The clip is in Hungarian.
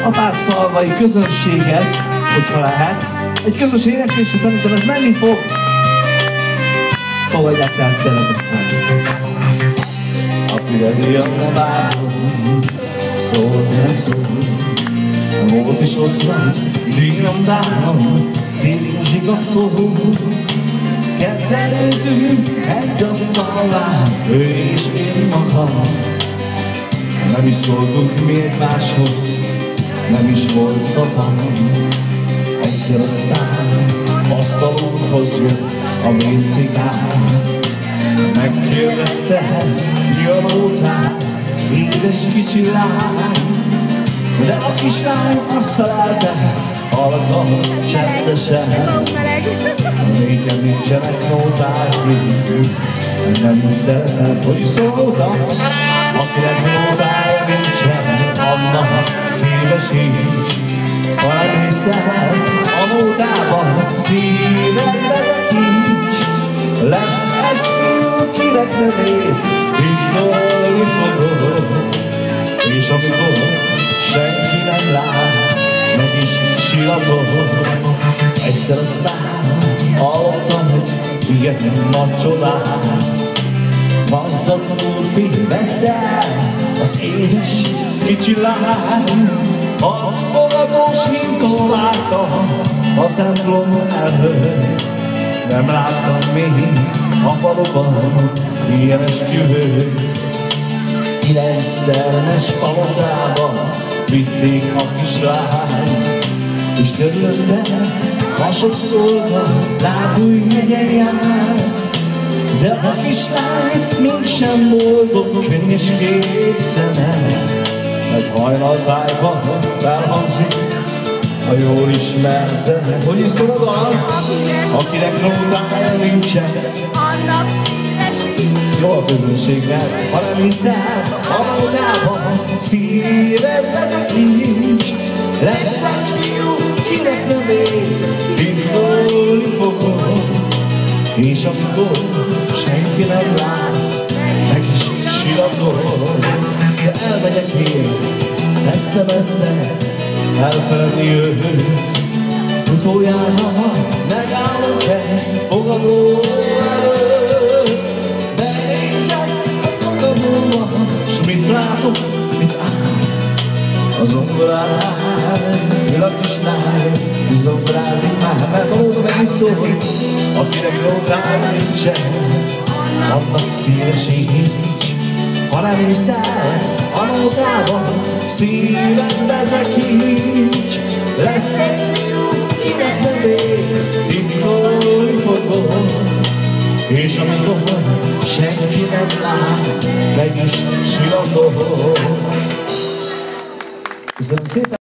a pártfalvai közönséget, hogyha lehet. Egy közös éneklésre szerintem ez menni fog. Fogadják tehát szeretettel. Akire jönne várom, szólsz ne szól. Volt is ott vagy, díjam, szívzsig a szó. Ketten ültünk egy asztalnál, ő és én magam. Nem is szóltunk mi egymáshoz, nem is volt szavam. Egyszer aztán asztalunkhoz jött a méncigán. Megkérdezte, mi a nótát, édes kicsi lány. De a kislány azt felelte, halkan, csendesen. Nékem nincsenek nóták, nem is szeretem, hogy szóltam. Akinek nótája nincsen, annak szíve sincs. Ha nem hiszem, a nótában szívedbe kincs. Lesz egy fiú, kinek nem ér, titkolni fogod. És amikor senki nem lát, meg is siratod. Egyszer aztán hallottam, hogy igen nagy csodát. Gazdag úrfi vette az édes kicsi lány. A fogadós hinton vártam a templom előtt. Nem láttam még a faluban ilyen esküvőt. 9 termes palotában vitték a kislányt, és körülötte hasok szólva, lábújjegyen járt. De a kislány mégsem boldog, könnyes két szeme, egy hajnaltájban felhangzik a jól ismert zene. Hogy is szól a dal? Akinek nótája nincsen, annak szíves nincs. Jó a közönségnek, ha nem hiszel, a nótában szívedbe kincs. Lesz egy fiú, kinek nem ér, titkolni fogod. És amikor senki nem lát, meg is siratod. De elmegyek én, messze-messze, elfeledni őt. Utoljára megállok egy fogadó előtt. Benézek a fogadóba, s mit látok, mit áll a zongorán. A kislány zongrázik már, mert a nóta meg itt szól. Akinek nótája nincsen, annak szíve sincs. Ha nem hiszel, a nótában szívedbe tekints. Lesz egy fiú, kinek nem ér, titkolni fogod. És amikor senki nem lát, meg is siratod. Köszönöm szépen!